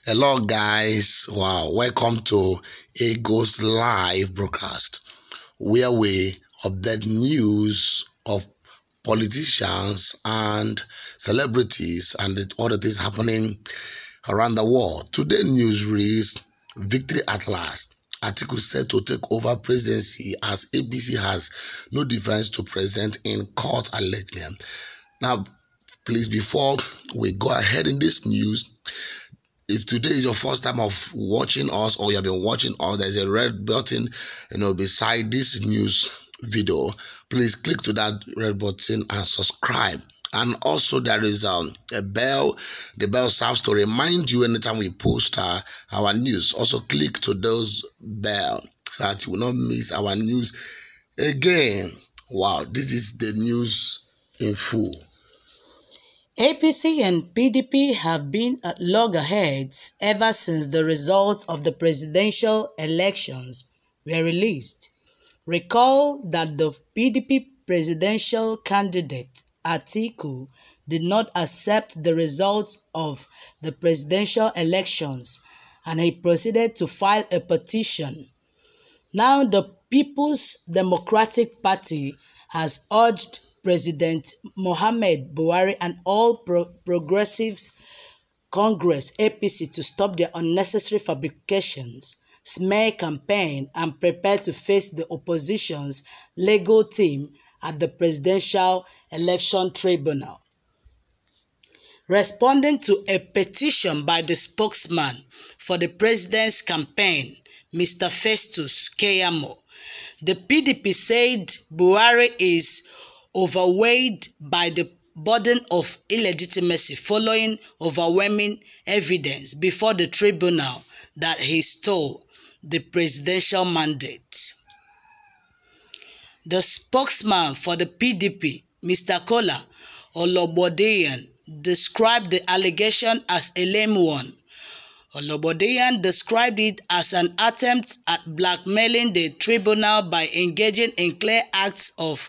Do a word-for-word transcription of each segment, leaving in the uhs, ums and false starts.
Hello, guys. Wow, welcome to Ego's live broadcast, where we update news of politicians and celebrities and the other things happening around the world. Today, news reads Victory at last. Atiku said to take over presidency as A B C has no defense to present in court allegedly. Now, please, before we go ahead in this news, if today is your first time of watching us or you have been watching us, there's a red button, you know, beside this news video. Please click to that red button and subscribe. And also there is um, a bell. The bell serves to remind you anytime we post uh, our news. Also click to those bell so that you will not miss our news again. Wow, this is the news in full. A P C and P D P have been at loggerheads ever since the results of the presidential elections were released. Recall that the P D P presidential candidate Atiku did not accept the results of the presidential elections and he proceeded to file a petition. Now the People's Democratic Party has urged President Muhammad Buhari and all Pro Progressives Congress A P C to stop their unnecessary fabrications, smear campaign and prepare to face the opposition's legal team at the Presidential Election Tribunal. Responding to a petition by the spokesman for the president's campaign, Mister Festus Keyamo, the P D P said Buhari is overweighted by the burden of illegitimacy following overwhelming evidence before the tribunal that he stole the presidential mandate. The spokesman for the P D P, Mister Kola Olobodeyan, described the allegation as a lame one. Olobodeyan described it as an attempt at blackmailing the tribunal by engaging in clear acts of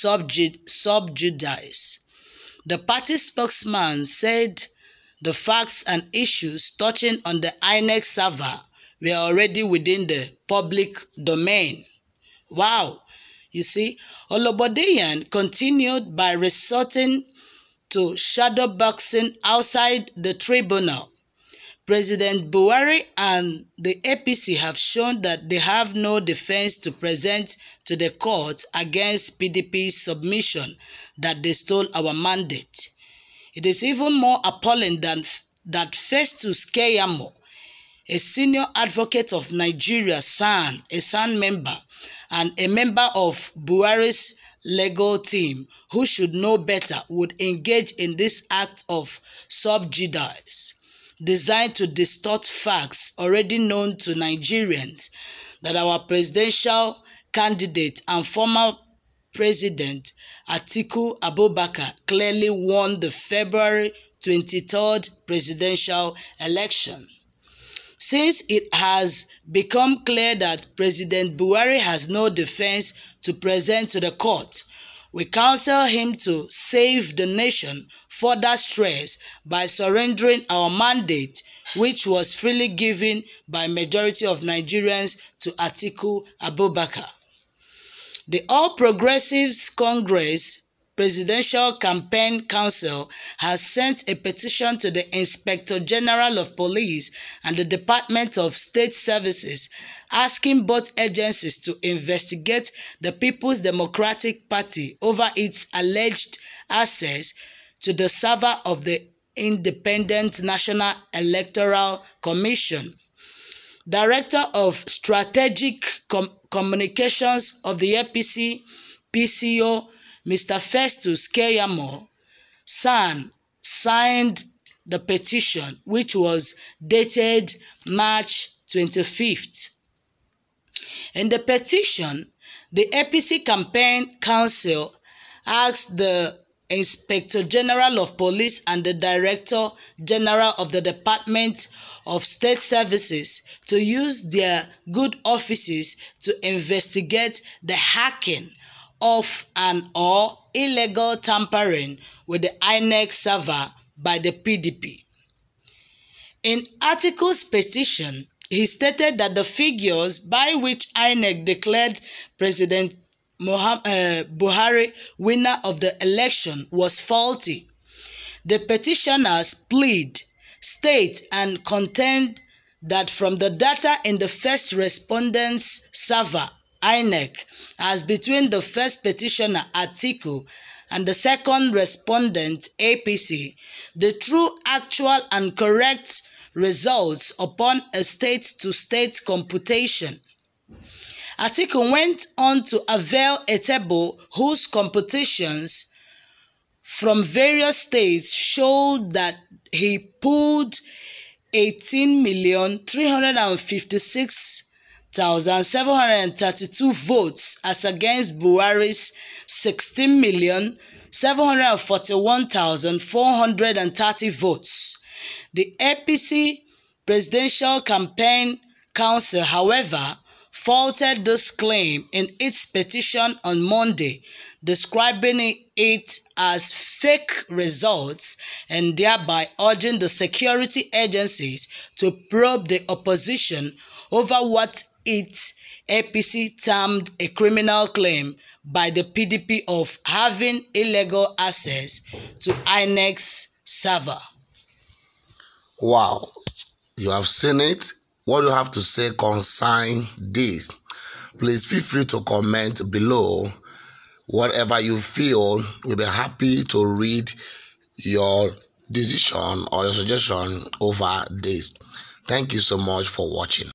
subjudice. The party spokesman said the facts and issues touching on the I N E C server were already within the public domain. Wow! You see, Olobodeyan continued by resorting to shadowboxing outside the tribunal. President Buhari and the A P C have shown that they have no defense to present to the court against P D P's submission that they stole our mandate. It is even more appalling than that Festus Keyamo, a senior advocate of Nigeria, S A N, a S A N member, and a member of Buhari's legal team, who should know better, would engage in this act of subjudice designed to distort facts already known to Nigerians that our presidential candidate and former president Atiku Abubakar clearly won the February twenty-third presidential election. Since it has become clear that President Buhari has no defense to present to the court, we counsel him to save the nation further stress by surrendering our mandate, which was freely given by majority of Nigerians to Atiku Abubakar. The All Progressives Congress Presidential Campaign Council has sent a petition to the Inspector General of Police and the Department of State Services asking both agencies to investigate the People's Democratic Party over its alleged access to the server of the Independent National Electoral Commission. Director of Strategic Com Communications of the A P C P C O, Mister Festus Keyamo, S A N, signed the petition, which was dated March twenty-fifth. In the petition, the A P C Campaign Council asked the Inspector General of Police and the Director General of the Department of State Services to use their good offices to investigate the hacking of and or illegal tampering with the I N E C server by the P D P. In Atiku's petition, he stated that the figures by which I N E C declared President Muhammad, uh, Buhari winner of the election was faulty. The petitioners plead, state, and contend that from the data in the first respondent's server, I N E C, as between the first petitioner, Atiku, and the second respondent, A P C, the true, actual, and correct results upon a state-to-state computation. Atiku went on to avail a table whose computations from various states showed that he pulled eighteen million three hundred fifty-six thousand seven hundred thirty-two votes as against Buhari's sixteen million seven hundred forty-one thousand four hundred thirty votes. The A P C Presidential Campaign Council, however, faulted this claim in its petition on Monday, describing it as fake results and thereby urging the security agencies to probe the opposition over what its A P C termed a criminal claim by the P D P of having illegal access to I N E C's server. Wow, you have seen it. What do you have to say concerning this? Please feel free to comment below. Whatever you feel, we'll be happy to read your decision or your suggestion over this. Thank you so much for watching.